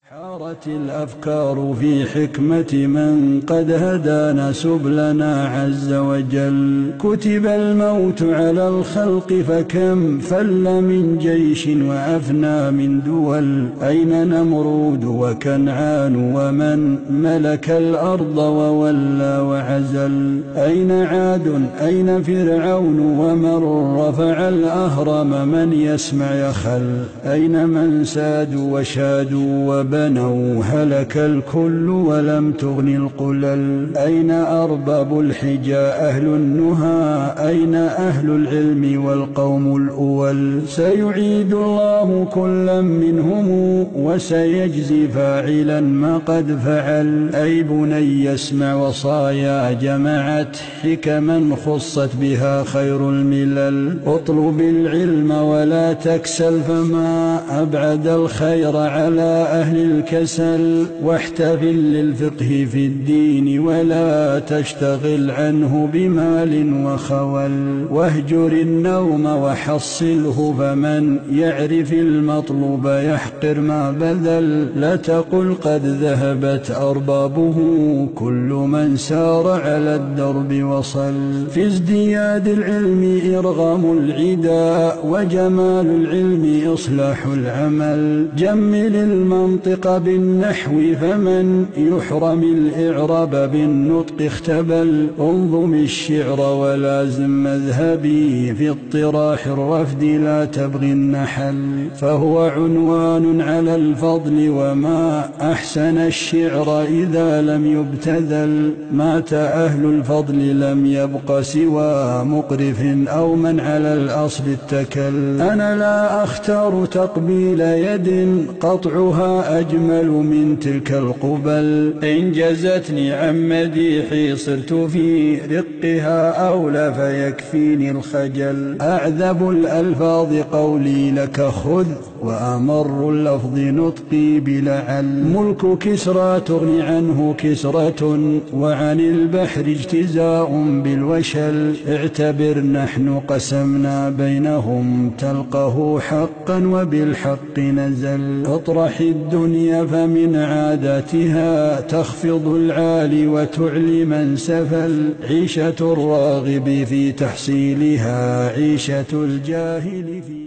حارت الأفكار في حكمة من قد هدانا سبلنا عز وجل. كتب الموت على الخلق فكم فل من جيش وأفنى من دول. أين نمرود وكنعان ومن ملك الأرض وولى وعزل. أين عاد أين فرعون ومن رفع الأهرم من يسمع يخل. أين من سادوا وشادوا وبنوا هلك الكل ولم تغن القلل. أين أرباب الحجى أهل النهى أين أهل العلم والقوم الأول. سيعيد الله كلا منهم وسيجزي فاعلا ما قد فعل. أي بني اسمع وصايا جمعت حكما خصت بها خير الملل. اطلب العلم ولا تكسل فما أبعد الخير على أهل الكسل. واحتفل للفقه في الدين ولا تشتغل عنه بمال وخول. واهجر النوم وحصله فمن يعرف المطلوب يحقر ما بذل. لا تقل قد ذهبت أربابه كل من سار على الدرب وصل. في ازدياد العلم إرغام العدا وجمال العلم إصلاح العمل. جمل المنطق بالنحو فمن يحرم الإعراب بالنطق اختبل. انظم الشعر ولازم مذهبي في اطراح الرفد لا تبغي النحل. فهو عنوان على الفضل وما أحسن الشعر إذا لم يبتذل. مات أهل الفضل لم يبق سوى مقرف أو من على الأصل اتكل. أنا لا أختار تقبيل يد قطعها أجمل من تلك القبل. إن جزتني عن مديحي صرت في رقها أولى فيكفيني الخجل. أعذب الألفاظ قولي لك خذ وأمر اللفظ نطقي بلعل. ملك كسرى تغني عنه كسرة وعن البحر اجتزاء بالوشل. اعتبر نحن قسمنا بينهم تلقه حقا وبالحق نزل. اطرح الدنيا فمن عاداتها تخفض العالي وتعلي من سفل. عيشة الراغب في تحصيلها عيشة الجاهل في